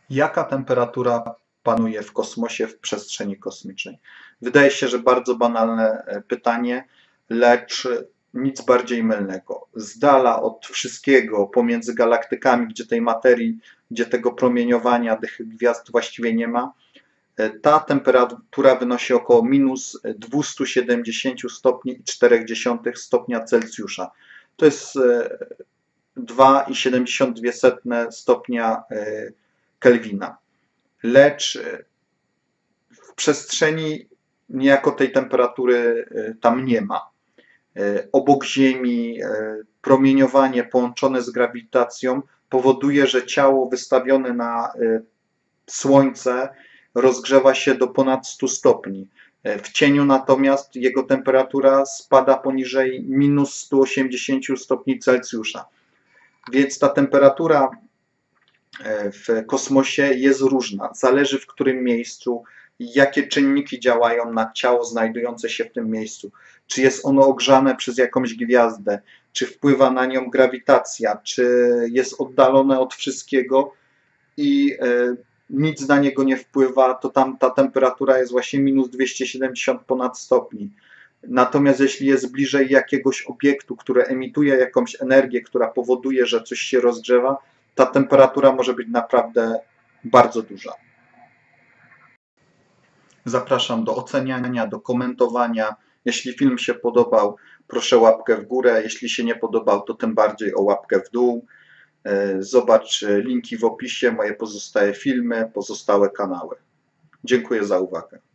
Jaka temperatura panuje w kosmosie, w przestrzeni kosmicznej? Wydaje się, że bardzo banalne pytanie, lecz nic bardziej mylnego. Z dala od wszystkiego, pomiędzy galaktykami, gdzie tej materii, gdzie tego promieniowania tych gwiazd właściwie nie ma, ta temperatura wynosi około minus 270 stopni i 0,4 stopnia Celsjusza. To jest 2,72 stopnia Kelwina. Lecz w przestrzeni niejako tej temperatury tam nie ma. Obok Ziemi promieniowanie połączone z grawitacją powoduje, że ciało wystawione na Słońce rozgrzewa się do ponad 100 stopni. W cieniu natomiast jego temperatura spada poniżej minus 180 stopni Celsjusza. Więc ta temperatura w kosmosie jest różna. Zależy w którym miejscu, jakie czynniki działają na ciało znajdujące się w tym miejscu. Czy jest ono ogrzane przez jakąś gwiazdę, czy wpływa na nią grawitacja, czy jest oddalone od wszystkiego i nic na niego nie wpływa, to tam ta temperatura jest właśnie minus 270 ponad stopni. Natomiast jeśli jest bliżej jakiegoś obiektu, który emituje jakąś energię, która powoduje, że coś się rozgrzewa, ta temperatura może być naprawdę bardzo duża. Zapraszam do oceniania, do komentowania. Jeśli film się podobał, proszę łapkę w górę. Jeśli się nie podobał, to tym bardziej o łapkę w dół. Zobacz linki w opisie, moje pozostałe filmy, pozostałe kanały. Dziękuję za uwagę.